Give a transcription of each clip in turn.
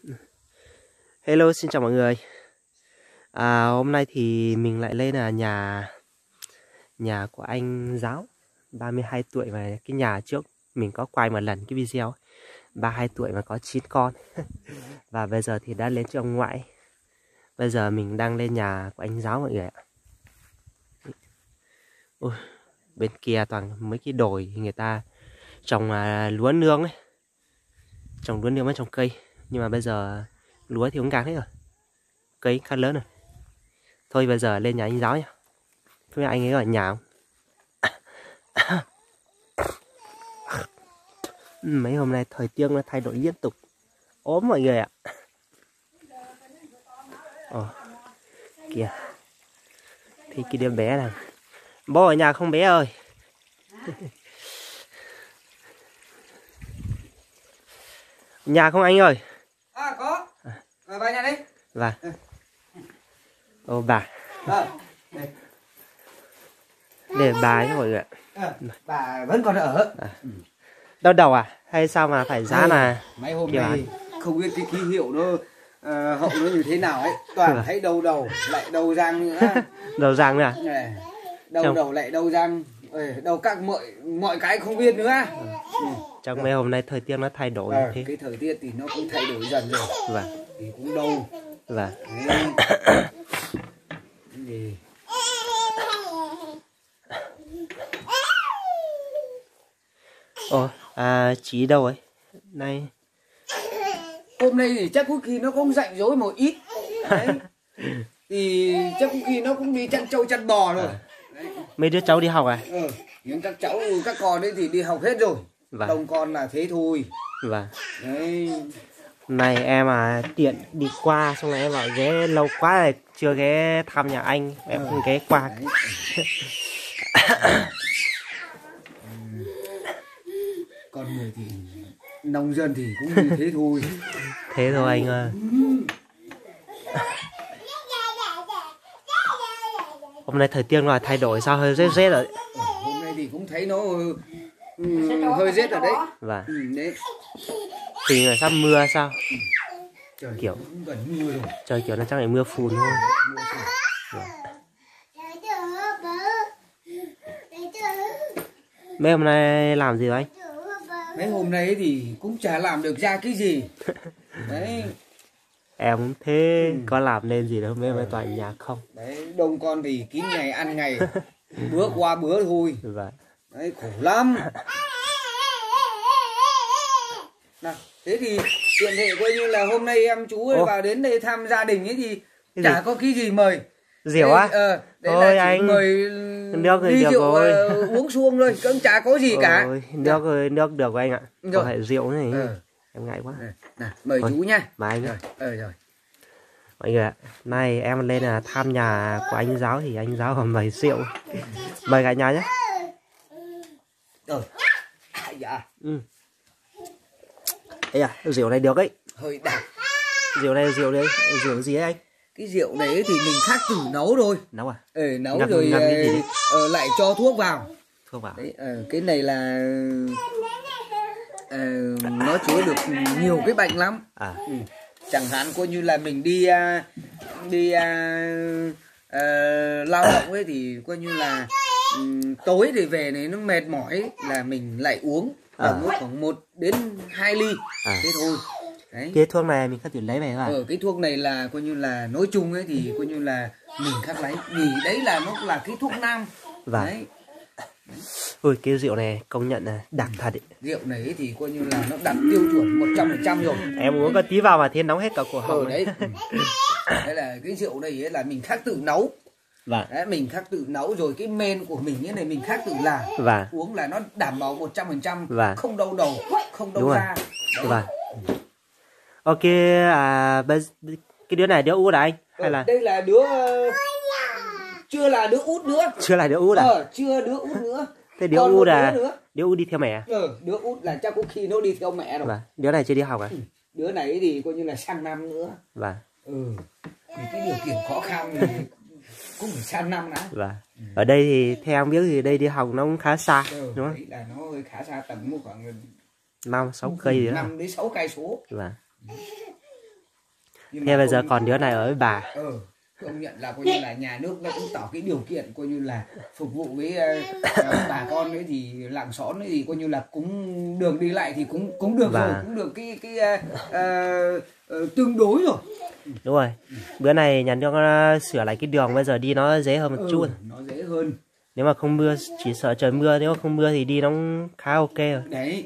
Hello, xin chào mọi người. Hôm nay thì mình lại lên là nhà của anh Giáo 32 tuổi. Và cái nhà trước mình có quay một lần cái video 32 tuổi mà có 9 con. Và bây giờ thì đã lên cho ông ngoại. Bây giờ mình đang lên nhà của anh Giáo mọi người ạ. Ôi, bên kia toàn mấy cái đồi người ta trồng lúa nương ấy. Trồng lúa nương với trồng cây. Nhưng mà bây giờ lúa thì cũng gạt hết rồi, cây khá lớn rồi. Thôi bây giờ lên nhà anh Giáo nhá. Không biết anh ấy ở nhà không? Mấy hôm nay thời tiết nó thay đổi liên tục, ốm mọi người ạ. Kìa, thì cái đứa bé này. Bố ở nhà không bé ơi? Nhà không anh ơi? Có. Vào nhà đi. Vâng. Ô bà. Để bà nhé mọi người ạ. Bà vẫn còn ở. Đau đầu à? Hay sao mà phải giá là mấy hôm nay không biết cái ký hiệu nó hậu nó như thế nào ấy. Toàn thấy đầu lại đầu răng nữa. Đầu răng nữa à? Đầu lại đầu răng. Đầu các mọi cái không biết nữa. Trong mấy hôm nay thời tiết nó thay đổi thế. Cái thời tiết thì nó cũng thay đổi dần rồi. Vâng. Thì cũng đau. Vâng. Gì? Chí đâu ấy? Này. Hôm nay thì chắc có khi nó cũng rảnh rỗi một ít. Đấy. Thì chắc có khi nó cũng đi chăn trâu chăn bò rồi. Đấy. Mấy đứa cháu đi học à? Nhưng các cháu các con ấy thì đi học hết rồi. Vâng. Đông con là thế thôi. Vâng. Đấy. Này em tiện đi qua, xong rồi em bảo ghé lâu quá rồi chưa ghé thăm nhà anh, em không ghé qua. Con người thì nông dân thì cũng như thế thôi. Thế thôi anh ơi. Hôm nay thời tiết nó thay đổi sao hơi rét rồi. Hôm nay thì cũng thấy nó hơi rét rồi đấy. Vâng. Đấy. Thì là sắp mưa sao? Trời kiểu cũng gần mưa rồi. Trời kiểu nó chắc là mưa phùn thôi. Vâng. Mấy hôm nay làm gì rồi anh? Mấy hôm nay thì cũng chả làm được ra cái gì. Đấy. Em cũng thế, có làm nên gì đâu, mấy hôm nay toàn nhà không. Đấy, đông con thì kín ngày ăn ngày, bữa qua bữa thôi. Vâng. Đấy, khổ lắm. Nào, thế thì tiện thể coi như là hôm nay em chú ấy vào đến đây thăm gia đình ấy thì chả có cái gì mời. Rượu á? Đấy thôi là anh mời nước đi rượu uống xuông thôi, cũng chả có gì cả. Nước được anh ạ. Có phải rượu này em ngại quá. Nào, mời thôi, chú nha. Mời anh. Rồi. Mọi người ạ, nay em lên là thăm nhà của anh Giáo thì anh Giáo còn mời rượu. Mời cả nhà nhé. Dạ. Ê rượu này được ấy. Hơi đặc. Rượu gì ấy anh? Cái rượu này thì mình khác từ nấu thôi. Nấu à? Nấu rồi lại cho thuốc vào. Thuốc vào. Đấy, cái này là nó chữa được nhiều cái bệnh lắm. Chẳng hạn coi như là mình đi lao động ấy thì coi như là tối thì về này nó mệt mỏi là mình lại uống khoảng 1 đến 2 ly thế thôi. Đấy. Cái thuốc này mình khắc tuyển lấy về rồi. Cái thuốc này là coi như là nói chung ấy thì coi như là mình khắc lấy vì đấy là nó là cái thuốc nam. Vâng. Đấy. Ui cái rượu này công nhận là đặc thật ấy. Rượu này thì coi như là nó đạt tiêu chuẩn 100% rồi. Em uống có tí vào mà thấy nóng hết cả cổ họng. Đấy. Đấy là cái rượu này ấy là mình khắc tự nấu. Vâng. Đấy, mình khắc tự nấu rồi cái men của mình như này mình khắc tự làm. Vâng. Uống là nó đảm bảo 100%. Vâng. Không đau đầu, không đau da. Vâng. Ok, cái đứa này đứa út à anh? Hay là đây là đứa chưa là đứa út nữa. Chưa là đứa út à? Chưa đứa út nữa. Thế đứa út à? Đứa út đi theo mẹ à? Đứa út là chắc có khi nó đi theo mẹ rồi. Vâng. Đứa này chưa đi học à? Đứa này thì coi như là sang năm nữa. Vâng. Vì cái điều kiện khó khăn thì cũng phải sang năm đã. Vâng. Ở đây thì theo em biết thì đây đi học nó cũng khá xa, đúng không? Đấy là nó hơi khá xa, tầm khoảng 5-6 cây gì đó. 5 đến 6 cây số. Vâng. Thế bây giờ còn đứa này ở với bà. Công nhận là coi như là nhà nước nó cũng tạo cái điều kiện coi như là phục vụ với bà con ấy, thì làng xóm ấy thì coi như là cũng đường đi lại thì cũng được rồi, cũng được cái tương đối rồi. Đúng rồi. Bữa này nhà nước sửa lại cái đường, bây giờ đi nó dễ hơn một chút. Nó dễ hơn. Nếu mà không mưa, chỉ sợ trời mưa, nếu mà không mưa thì đi nó khá ok rồi. Đấy.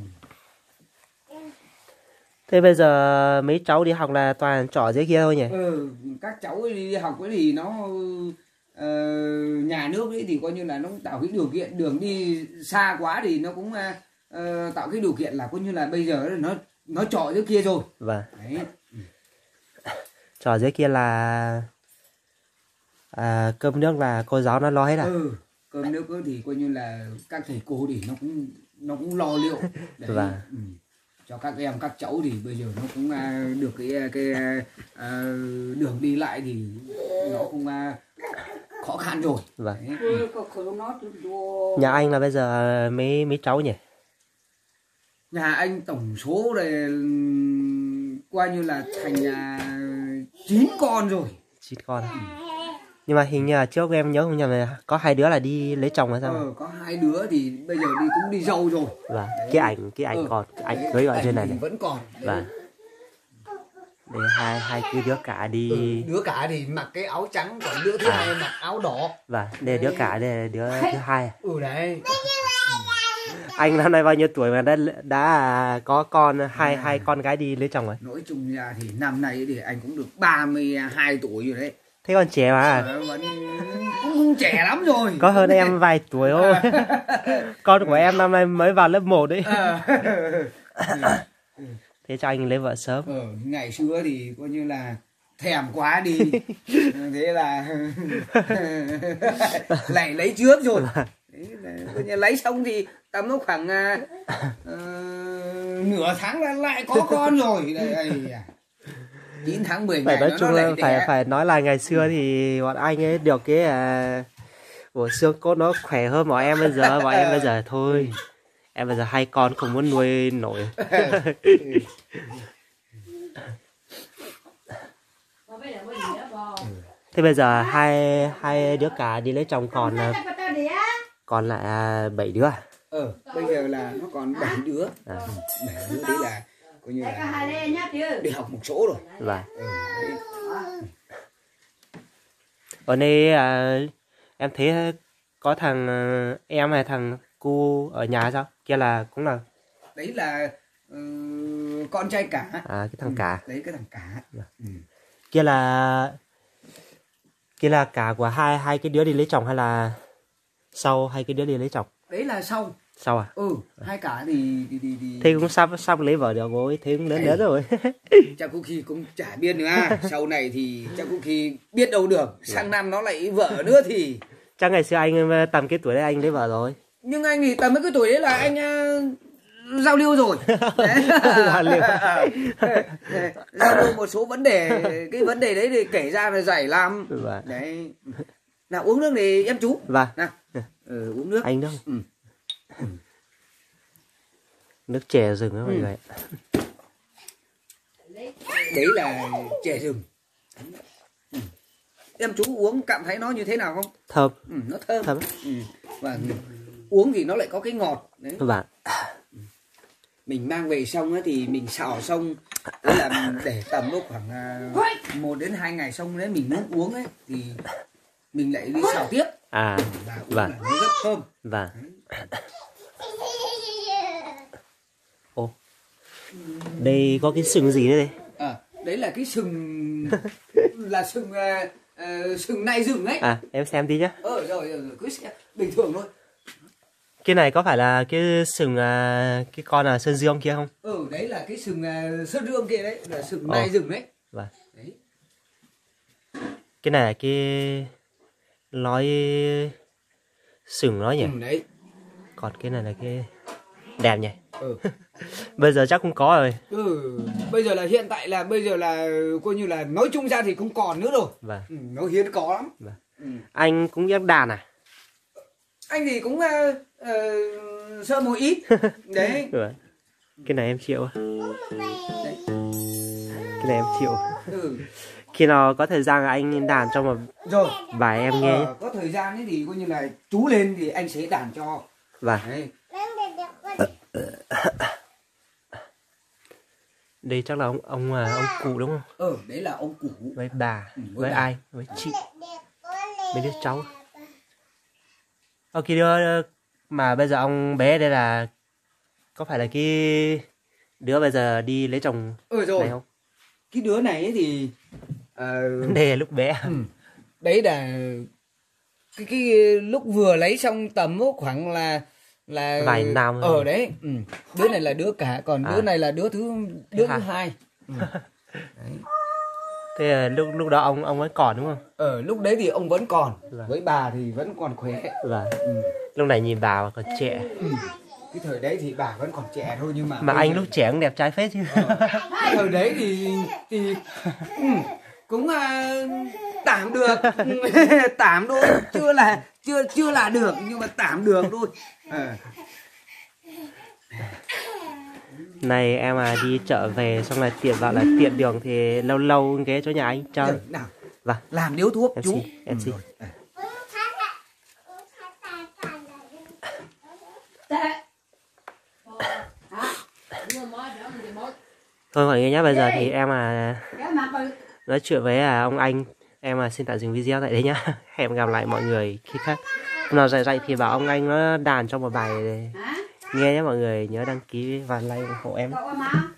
Thế bây giờ mấy cháu đi học là toàn trỏ dưới kia thôi nhỉ? Các cháu đi học ấy thì nó nhà nước ấy thì coi như là nó tạo cái điều kiện, đường đi xa quá thì nó cũng tạo cái điều kiện là coi như là bây giờ nó trỏ dưới kia rồi. Vâng. Đấy. Trỏ dưới kia là cơm nước là cô giáo nó lo hết à? Cơm nước thì coi như là các thầy cô thì nó cũng lo liệu. Đấy. Vâng. Cho các em các cháu thì bây giờ nó cũng được cái đường đi lại thì nó cũng khó khăn rồi. Vâng. Nhà anh là bây giờ mấy cháu nhỉ? Nhà anh tổng số này coi như là thành 9 con rồi. 9 con. Nhưng mà hình như là trước em nhớ không nhầm là có 2 đứa là đi lấy chồng hay sao? Có 2 đứa thì bây giờ cũng đi dâu rồi. Vâng. Cái ảnh còn, ảnh cưới ở trên này. Vẫn còn. Vâng. Để hai cái đứa cả đi. Đứa cả thì mặc cái áo trắng, còn đứa thứ hai mặc áo đỏ. Vâng. Đây đứa cả, đây là đứa thứ hai. Đấy. Anh năm nay bao nhiêu tuổi mà đã có con hai con gái đi lấy chồng rồi? Nói chung ra thì năm nay thì anh cũng được 32 tuổi rồi đấy. Thế còn trẻ mà. Cũng trẻ lắm rồi. Có hơn em vài tuổi thôi. Con của em năm nay mới vào lớp 1 đấy. Thế cho anh lấy vợ sớm. Ngày xưa thì coi như là thèm quá đi. Thế là lại lấy trước rồi. Coi như lấy xong thì tầm nó khoảng nửa tháng là lại có con rồi. Đây, 9 tháng 10 ngày nói chung là phải phải nói là ngày xưa thì bọn anh ấy được cái bộ xương cốt nó khỏe hơn bọn em bây giờ. Bọn em bây giờ thôi, em bây giờ 2 con không muốn nuôi nổi. Thế bây giờ hai đứa cả đi lấy chồng, còn lại 7 đứa. Bây giờ là nó còn 7 đứa. 7 đứa đấy là coi như là đi học một số rồi. Vâng. Ở đây em thấy có thằng em hay thằng cu ở nhà sao? Kia là cũng là. Đấy là con trai cả. Cái thằng cả. Đấy cái thằng cả. Kia là cả của hai cái đứa đi lấy chồng hay là sau hai cái đứa đi lấy chồng? Đấy là sau. Sau à? Hai cả thì thế cũng sắp lấy vợ được rồi, thế cũng lớn rồi. Chắc có khi cũng chả biết nữa. Sau này thì chắc có khi biết đâu được, sang năm nó lại vợ nữa thì chắc ngày xưa anh tầm cái tuổi đấy anh lấy vợ rồi. Nhưng anh thì tầm cái tuổi đấy là anh giao lưu rồi. Giao lưu một số vấn đề, cái vấn đề đấy thì kể ra là dày lắm. Đấy. Nào uống nước thì em chú. Vâng. Nào. Uống nước. Anh đâu? Nước chè rừng đó mọi người. Đấy là chè rừng. Em chú uống cảm thấy nó như thế nào không? Thơm. Nó thơm. Và uống thì nó lại có cái ngọt. Đấy. Vâng. Mình mang về xong á thì mình xào xong, tức là để tầm lúc khoảng 1 đến 2 ngày xong đấy mình muốn uống ấy thì mình lại đi xào tiếp. Và vâng. Nó rất thơm. Vâng. Ô, đây có cái sừng gì đấy? Đấy là cái sừng là sừng nai rừng ấy. Em xem tí nhá. Rồi cứ xem bình thường thôi. Cái này có phải là cái sừng cái con sơn dương kia không? Đấy là cái sừng sơn dương kia đấy, là sừng nai rừng đấy. Vâng. Đấy. Cái này là cái nói sừng nó nhỉ? Đấy. Còn cái này là cái đẹp nhỉ? Bây giờ chắc không có rồi. Bây giờ là hiện tại là bây giờ là coi như là nói chung ra thì không còn nữa rồi. Vâng. Nó hiếm có lắm. Vâng. Anh cũng ghép đàn à? Anh thì cũng sơ một ít. Đấy. Cái này em chịu. Cái này em chịu. Ừ. Khi nào có thời gian anh đàn cho một Rồi. bài em nghe nhé. Có thời gian ấy thì coi như là chú lên thì anh sẽ đàn cho. Vâng. Đấy. Đây chắc là ông cụ đúng không? Đấy là ông cụ. Với bà, với bà. ai? Với chị. Mấy đứa cháu. Cái đứa mà bây giờ ông bé đây là có phải là cái đứa bây giờ đi lấy chồng Rồi. này không? Cái đứa này ấy thì Đây là lúc bé. đấy là cái lúc vừa lấy xong tầm khoảng là vài năm. Đấy. Đứa này là đứa cả, còn đứa này là đứa thứ hai. Đấy. Thế là lúc đó ông vẫn còn đúng không? Lúc đấy thì ông vẫn còn. Với bà thì vẫn còn khỏe. Vâng. Lúc này nhìn bà còn trẻ. Cái thời đấy thì bà vẫn còn trẻ thôi, nhưng mà anh lúc trẻ cũng đẹp trai phết chứ. Cái thời đấy thì cũng tạm được. Tạm thôi, chưa là được, nhưng mà tạm được thôi. Này em đi chợ về xong là tiện đường thì lâu lâu ghé chỗ nhà anh chơi. Nào. Vâng. Làm điếu thuốc em chú. Em xin. Thôi mọi người nhé, bây giờ thì em nói chuyện với ông anh, em xin tạm dừng video tại đây nhá. Hẹn gặp lại mọi người khi khác. Hôm nào rảnh thì bảo ông anh nó đàn cho một bài nghe nhé mọi người, nhớ đăng ký và like ủng hộ em.